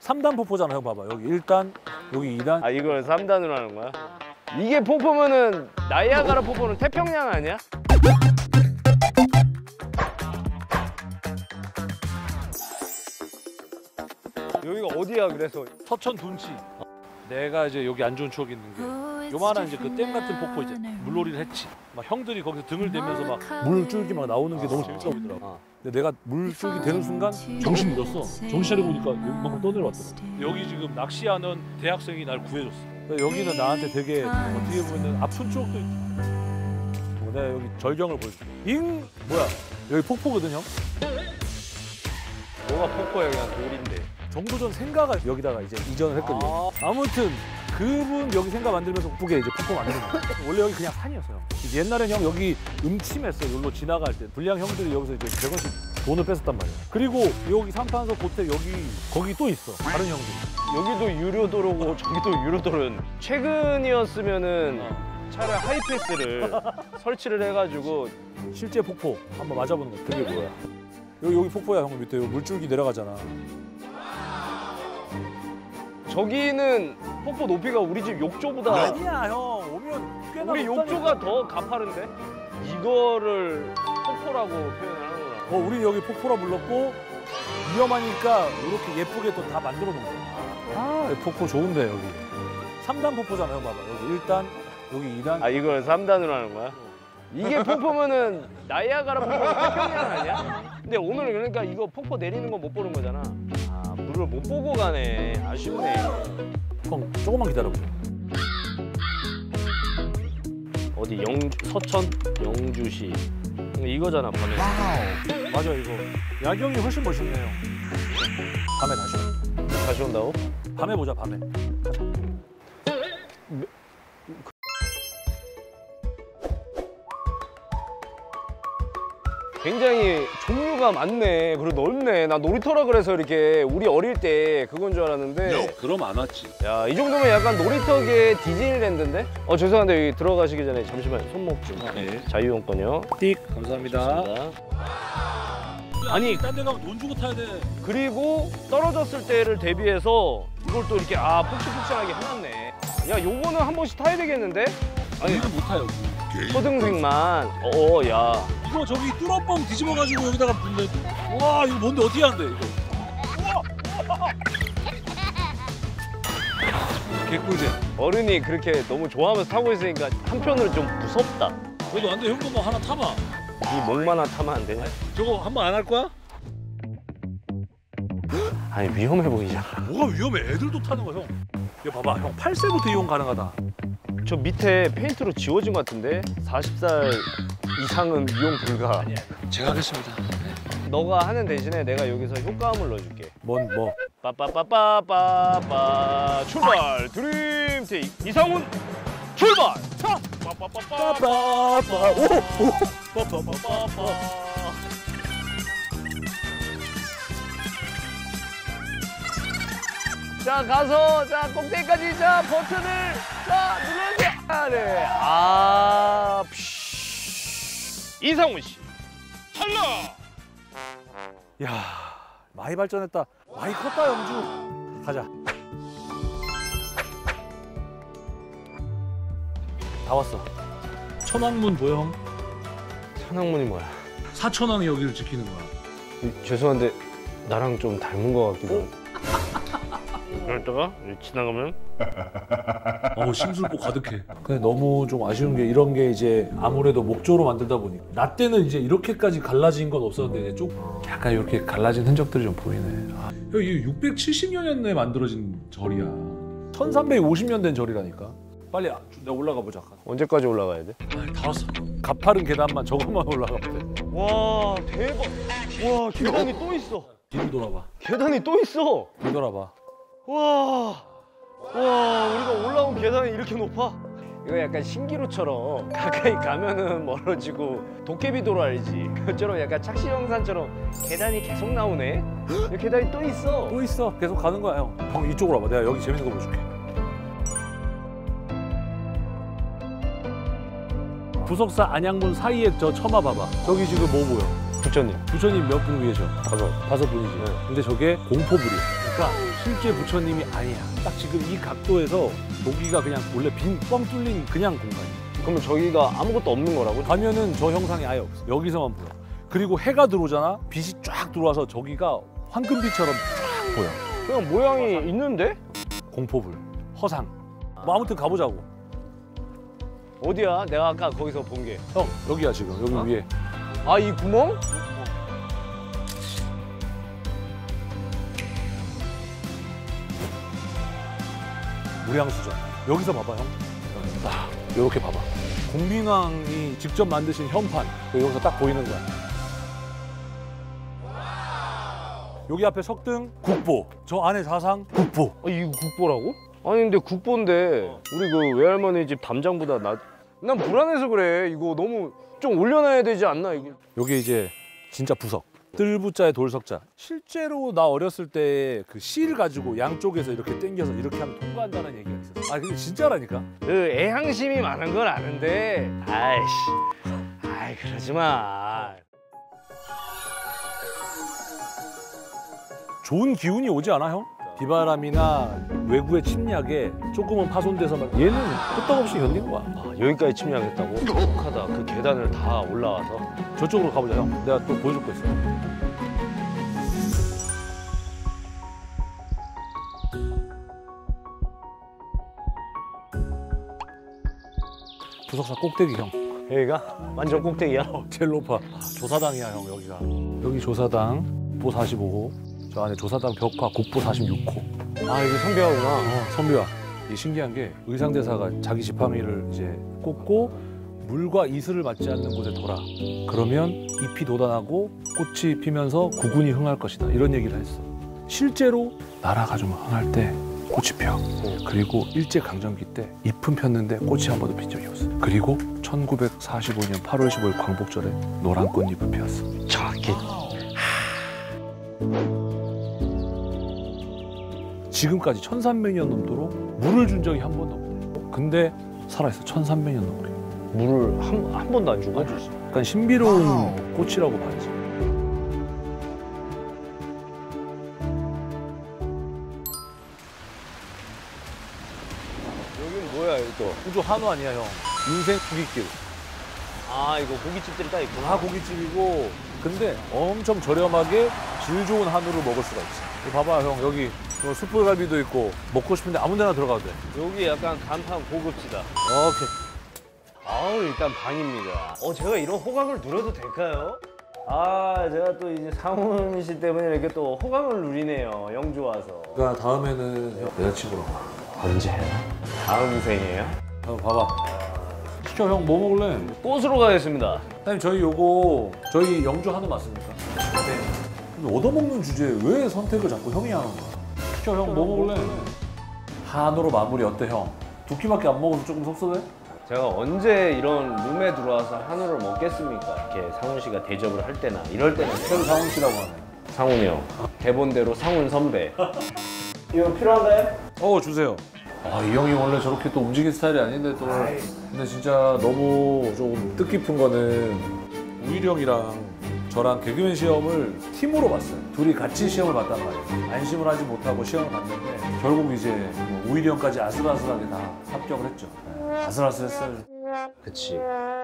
3단 폭포잖아 형 봐봐. 여기 1단, 여기 2단. 아 이걸 3단으로 하는 거야? 이게 폭포면은 나이아가라 폭포는 태평양 아니야? 여기가 어디야 그래서? 서천 둔치. 내가 이제 여기 안 좋은 추억이 있는 게 요만한 이제 그 댐 같은 폭포 이제 물놀이를 했지. 막 형들이 거기서 등을 대면서 막 물줄기 막 나오는 게 너무 재밌어 보이더라고. 근데 내가 물줄기 되는 순간 정신 잃었어. 정신 차려 보니까 여기만큼 떠내려왔더라고. 여기 지금 낚시하는 대학생이 날 구해줬어. 여기는 나한테 되게 어떻게 보면 아픈 추억도 있지. 내가 여기 절경을 보여줄게. 뭐야? 여기 폭포거든 형. 뭐가 폭포야 그냥 돌인데. 정부전 생가가 여기다가 이제 이전을 했거든요. 아무튼 그분 여기 생가 만들면서 북에 이제 폭포 만드는 거예요. 원래 여기 그냥 산이었어요. 옛날엔 형 여기 음침했어요. 여기로 지나갈 때 불량 형들이 여기서 이제 100원씩 돈을 뺐었단 말이에요. 그리고 여기 삼판서 고택 거기 또 있어. 다른 형들이. 여기도 유료도로고 저기도 유료도로는 최근이었으면은 차라리 하이패스를 설치를 해가지고 실제 폭포 한번 맞아보는 거. 그게 뭐야? 여기 폭포야 형 밑에 물줄기 내려가잖아. 저기는 폭포 높이가 우리 집 욕조보다 아니야 형 오면 꽤나 우리 욕조가 더 가파른데? 이거를 폭포라고 표현을 하는구나. 우린 여기 폭포라 불렀고 위험하니까 이렇게 예쁘게 또 다 만들어 놓은 거야. 폭포 좋은데 여기. 3단 폭포잖아 형 봐봐. 여기 1단, 여기 2단. 아 이걸 3단으로 하는 거야? 이게 폭포면은 나이아가라 폭포 태평양 아니야? 근데 오늘 그러니까 이거 폭포 내리는 거 못 보는 거잖아. 아 물을 못 보고 가네. 아쉽네. 형 조금만 기다려보자. 어디 서천 영주시 이거잖아 밤에. 와우. 맞아 이거. 야경이 훨씬 멋있네 형. 밤에 다시 와. 다시 온다고? 밤에 보자 밤에. 가자. 굉장히 종류가 많네. 그리고 넓네. 나 놀이터라 그래서 이렇게 우리 어릴 때 그건 줄 알았는데. 그럼 안 왔지. 야, 이 정도면 약간 놀이터계 디즈니랜드인데? 죄송한데 여기 들어가시기 전에 잠시만 손목 좀. 네. 자유용권이요. 띡 감사합니다. 아니 딴 데 가면 돈 주고 타야 돼. 그리고 떨어졌을 때를 대비해서 이걸 또 이렇게 푹신푹신하게 해놨네. 야, 요거는 한 번씩 타야 되겠는데? 아니 이거 못 타요. 초등생만. 야. 이거 저기 뚫어뻥 뒤집어가지고 여기다가 분대. 와 이거 뭔데 어떻게 하는데 이거? 우와! 개꿀잼. 어른이 그렇게 너무 좋아하면서 타고 있으니까 한편으로 좀 무섭다. 그래도 안 돼. 형도 뭐 하나 타봐. 이 목만 하나 타면 안 되냐? 저거 한 번 안 할 거야? 아니 위험해 보이잖아. 뭐가 위험해? 애들도 타는 거 형. 이거 봐봐 형 8세부터 이용 가능하다. 저 밑에 페인트로 지워진 것 같은데? 40살 이상은 이용 불가. 아니야. 제가 하겠습니다. 너가 하는 대신에 내가 여기서 효과음을 넣어줄게. 뭐? 빠빠빠빠빠빠 출발! 드림테이크 이상훈 출발! 차! 빠빠빠빠빠 오! 빠빠빠빠빠 자 가서 자 꼭대기까지 자 버튼을 자 눌러주세요. 네. 이상훈 씨 탈락. 야 많이 발전했다. 많이 컸다 영주. 가자. 다 왔어. 천왕문 보여 형? 천왕문이 뭐야? 사천왕이 여기를 지키는 거야. 죄송한데 나랑 좀 닮은 것 같기도 하고. 그러다가 지나가면 심술보 가득해. 근데 너무 좀 아쉬운 게 이런 게 이제 아무래도 목조로 만들다 보니까 나 때는 이제 이렇게까지 갈라진 건 없었는데 이제 좀 약간 이렇게 갈라진 흔적들이 좀 보이네. 형 이게 670년에 만들어진 절이야. 1350년 된 절이라니까. 빨리 내가 올라가 보자. 언제까지 올라가야 돼? 다 왔어. 가파른 계단만 저것만 올라가면 돼. 와 대박. 와 계단이 또 있어. 뒤로 돌아봐. 계단이 또 있어. 뒤돌아봐. 와 우리가 올라온 계단이 이렇게 높아? 이거 약간 신기루처럼 가까이 가면은 멀어지고 도깨비 도로 알지? 그처럼 약간 착시영산처럼 계단이 계속 나오네? 여기 계단이 또 있어. 또 있어. 계속 가는 거야 형. 형 이쪽으로 와봐. 내가 여기 재밌는 거 보여줄게. 부석사 안양문 사이에 저 처마 봐봐. 저기 지금 뭐 보여? 부처님. 부처님 몇 분 계셔? 5분이지. 네. 근데 저게 공포불이야. 그러니까 실제 부처님이 아니야. 딱 지금 이 각도에서 여기가 그냥 원래 빈 뻥 뚫린 그냥 공간이야. 그러면 저기가 아무것도 없는 거라고? 가면은 저 형상이 아예 없어. 여기서만 보여. 그리고 해가 들어오잖아. 빛이 쫙 들어와서 저기가 황금빛처럼 쫙 보여. 그냥 모양이 있는데? 공포불, 허상. 뭐 아무튼 가보자고. 어디야? 내가 아까 거기서 본 게. 형 여기야 지금 여기 위에. 아, 이 구멍? 무량수전. 여기서 봐봐 형. 이렇게 봐봐. 공민왕이 직접 만드신 현판. 여기서 딱 보이는 거야. 여기 앞에 석등, 국보. 저 안에 사상, 국보. 아, 이거 국보라고? 아니 근데 국보인데 우리 그 외할머니 집 담장보다 난 불안해서 그래. 이거 너무 좀 올려놔야 되지 않나 이거? 여기 이제 진짜 부석. 뜰부자에 돌석자. 실제로 나 어렸을 때 그 실 가지고 양쪽에서 이렇게 당겨서 이렇게 하면 통과한다는 얘기가 있었어. 아 근데 진짜라니까? 그 애향심이 많은 건 아는데 아이 그러지 마. 좋은 기운이 오지 않아 형? 비바람이나 외구의 침략에 조금은 파손돼서 막 얘는 끄떡없이 견딘 거야. 아, 여기까지 침략했다고? 똑똑하다. 그 계단을 다 올라와서. 저쪽으로 가보자 형. 내가 또 보여줄 거 있어. 부석사 꼭대기 형. 여기가 완전 꼭대기야. 제일 높아. 조사당이야 형 여기가. 여기 조사당 국보 45호. 저 안에 조사당 벽화 국보 46호. 아 이게 선비화구나. 선비화. 이 신기한 게 의상대사가 자기 지팡이를 이제 꽂고 물과 이슬을 맞지 않는 곳에 둬라. 그러면 잎이 돋아나고 꽃이 피면서 구군이 흥할 것이다. 이런 얘기를 했어. 실제로 나라가 좀 흥할 때 꽃이 펴. 그리고 일제강점기 때 잎은 폈는데 꽃이 한 번도 핀 적이 없어. 그리고 1945년 8월 15일 광복절에 노란 꽃잎을 피웠어. 정확히. 지금까지 1300년 넘도록 물을 준 적이 한 번도 없대. 근데 살아있어. 1300년 넘게. 물을 한 번도 안 주고? 약간 신비로운 꽃이라고 봐야지. 여긴 뭐야 여기 또? 우주 한우 아니야 형. 인생 고깃길. 아 이거 고깃집들이 딱 있구나. 다 고깃집이고 근데 엄청 저렴하게 질 좋은 한우를 먹을 수가 있어. 이거 봐봐 형 여기 뭐 숯불갈비도 있고 먹고 싶은데 아무 데나 들어가도 돼. 여기 약간 간판 고급지다. 오케이. 아우 일단 방입니다. 제가 이런 호강을 누려도 될까요? 제가 또 이제 상훈 씨 때문에 이렇게 또 호강을 누리네요. 영주 와서. 그러니까 다음에는 형 여자친구랑 언제 해요? 다음 생이에요? 한번 봐봐. 시켜 형 뭐 먹을래? 꽃으로 가겠습니다. 사장님 저희 요거 저희 영주 한우 맞습니까? 네. 근데 얻어먹는 주제에 왜 선택을 자꾸 형이 하는 거야? 시켜 형 뭐 먹을래? 한우로 마무리 어때 형? 두 끼밖에 안 먹어서 조금 섭섭해? 제가 언제 이런 룸에 들어와서 한우를 먹겠습니까? 이렇게 상훈 씨가 대접을 할 때나 이럴 때는 새로 상훈 씨라고 하네. 상훈이 형 대본대로 상훈 선배. 이거 필요한가요? 주세요. 이 형이 원래 저렇게 또 움직일 스타일이 아닌데 또 근데 진짜 너무 좀 뜻깊은 거는 우일이 형이랑 저랑 개그맨 시험을 팀으로 봤어요. 둘이 같이 시험을 봤단 말이에요. 안심을 하지 못하고 시험을 봤는데 결국 이제 뭐 우일이 형까지 아슬아슬하게 다 합격을 했죠. 아슬아슬했어요. 그치.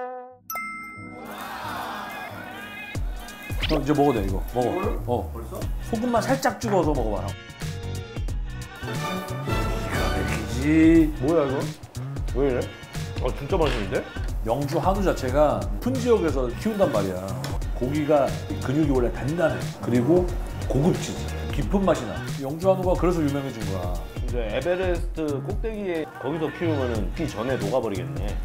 형 이제 먹어도 돼 이거. 먹어. 벌써? 소금만 살짝 찍어서 먹어봐 형. 뭐야 이거? 왜 이래? 진짜 맛있는데? 영주 한우 자체가 높은 지역에서 키운단 말이야. 고기가 근육이 원래 단단해. 그리고 고급지지. 깊은 맛이 나. 영주 한우가 그래서 유명해진 거야. 이제 에베레스트 꼭대기에 거기서 키우면은 피 전에 녹아버리겠네.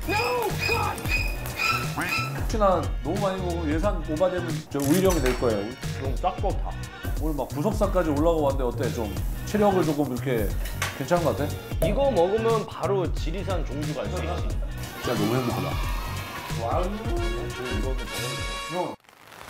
혹시나 너무 많이 먹으면 예산 오바되면 저 우일이 형이 될 거예요. 그럼 싹거 다. 오늘 막 구석사까지 올라가 봤는데 어때? 좀 체력을 조금 이렇게 괜찮은 것 같아? 이거 먹으면 바로 지리산 종주 갈 수 있지. 진짜 너무 행복하다. 와우. 형.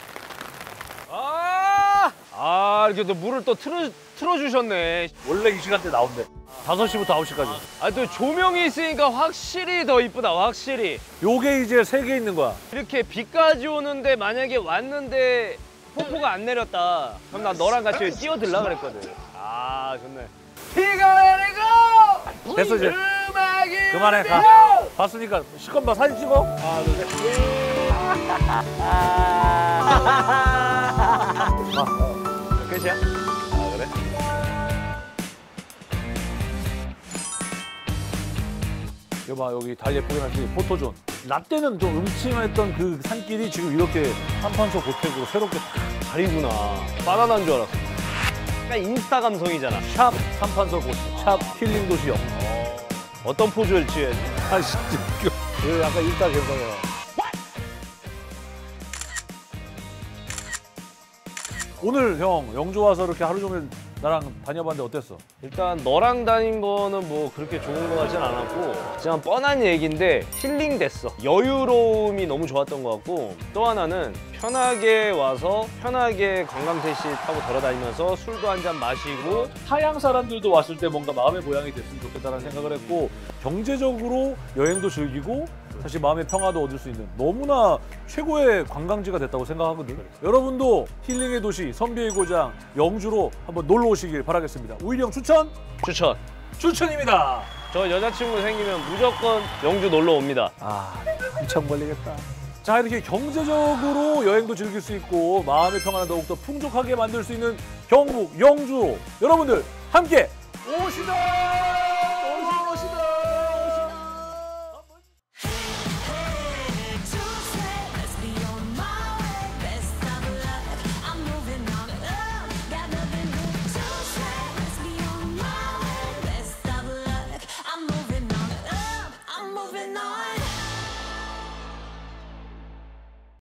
이렇게 또 물을 또 틀어주셨네. 원래 이 시간대 나온대. 5시부터 9시까지. 또 조명이 있으니까 확실히 더 이쁘다, 확실히. 요게 이제 3개 있는 거야. 이렇게 비까지 오는데 만약에 왔는데 폭포가 안 내렸다. 그럼 나 너랑 같이 뛰어들라 그랬거든. 아 좋네. 비가 내리고 됐어 이제. 음악이 그만해 가. 봤으니까 시건봐 사진 찍어. 하나 둘 셋. 끝이야? 아 그래? 여봐 여기 달 예쁘게 났지 포토존. 나 때는 좀 음침했던 그 산길이 지금 이렇게 한판소 고택으로 새롭게 다리구나. 바나나인 줄 알았어. 약간 인스타 감성이잖아. 샵 삼판소 고택, 샵 힐링 도시역. 어떤 포즈를 취해야지? 아 진짜 웃겨. 이거 약간 인스타 감성이야. 오늘 형 영주 와서 이렇게 하루 종일 나랑 다녀봤는데 어땠어? 일단 너랑 다닌 거는 뭐 그렇게 좋은 거 같진 않았고 그냥 뻔한 얘기인데 힐링됐어. 여유로움이 너무 좋았던 것 같고 또 하나는 편하게 와서 편하게 관광 택시 타고 돌아다니면서 술도 한 잔 마시고 타양 사람들도 왔을 때 뭔가 마음의 고향이 됐으면 좋겠다는 생각을 했고 경제적으로 여행도 즐기고 사실 마음의 평화도 얻을 수 있는 너무나 최고의 관광지가 됐다고 생각하거든. 여러분도 힐링의 도시 선비의 고장 영주로 한번 놀러 오시길 바라겠습니다. 우일이 형 추천? 추천. 추천입니다. 저 여자친구 생기면 무조건 영주 놀러 옵니다. 아, 한참 걸리겠다. 자, 이렇게 경제적으로 여행도 즐길 수 있고 마음의 평화를 더욱더 풍족하게 만들 수 있는 경북 영주로 여러분들 함께 오시다!